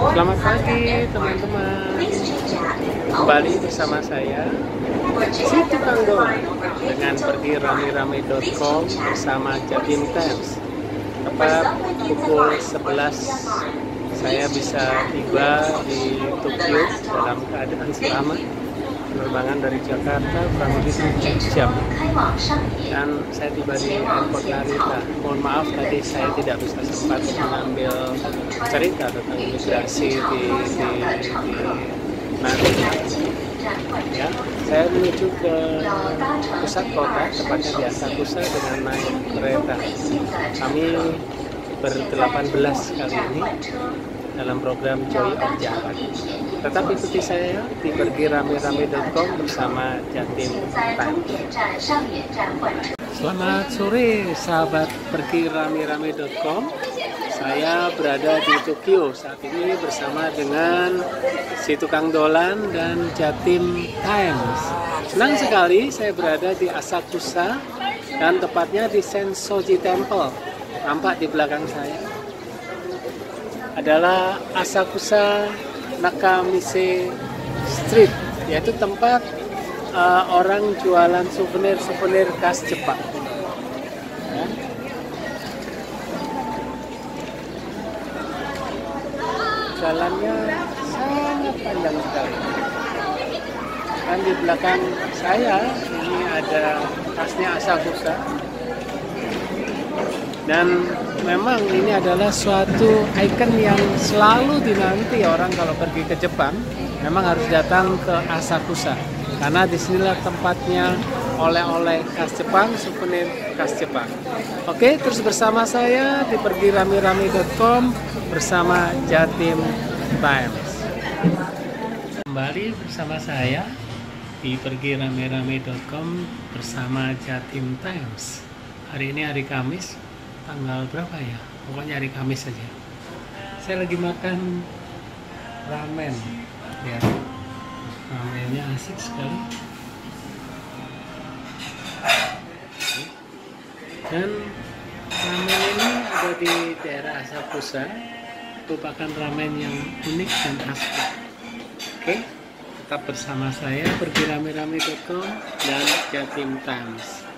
Selamat pagi teman-teman, kembali bersama saya si tukang dolan dengan pergi rame-rame.com bersama Jatim Times. Tepat pukul 11 saya bisa tiba di Tokyo dalam keadaan selamat. Penerbangan dari Jakarta kurang lebih 7 jam, dan saya tiba di airport Narita. Mohon maaf tadi saya tidak bisa sempat mengambil cerita tentang imigrasi di Narita. Ya, saya menuju ke pusat kota, tepatnya di Asakusa dengan naik kereta. Kami ber-18 kali ini dalam program Joy of Japan. Tetap ikuti saya di pergirame-rame.com bersama Jatim Times. Selamat sore sahabat pergirame-rame.com. Saya berada di Tokyo saat ini bersama dengan si tukang dolan dan Jatim Times. Senang sekali saya berada di Asakusa dan tepatnya di Sensoji Temple. Nampak di belakang saya adalah Asakusa Nakamise Street, yaitu tempat orang jualan souvenir khas Jepang. Ya. Jalannya sangat panjang sekali. Dan di belakang saya ini ada khasnya Asakusa. Dan memang ini adalah suatu ikon yang selalu dinanti orang kalau pergi ke Jepang. Memang harus datang ke Asakusa karena disinilah tempatnya oleh-oleh khas Jepang, souvenir khas Jepang. Oke, terus bersama saya di pergirame-rame.com bersama Jatim Times. Kembali bersama saya di pergirame-rame.com bersama Jatim Times. Hari ini hari Kamis. Tanggal berapa ya? Pokoknya hari Kamis saja. Saya lagi makan ramen, ya. Ramennya asik sekali. Dan ramen ini ada di daerah Asakusa. Merupakan ramen yang unik dan asli. Oke, tetap bersama saya pergirame-rame.com dan Jatim Times.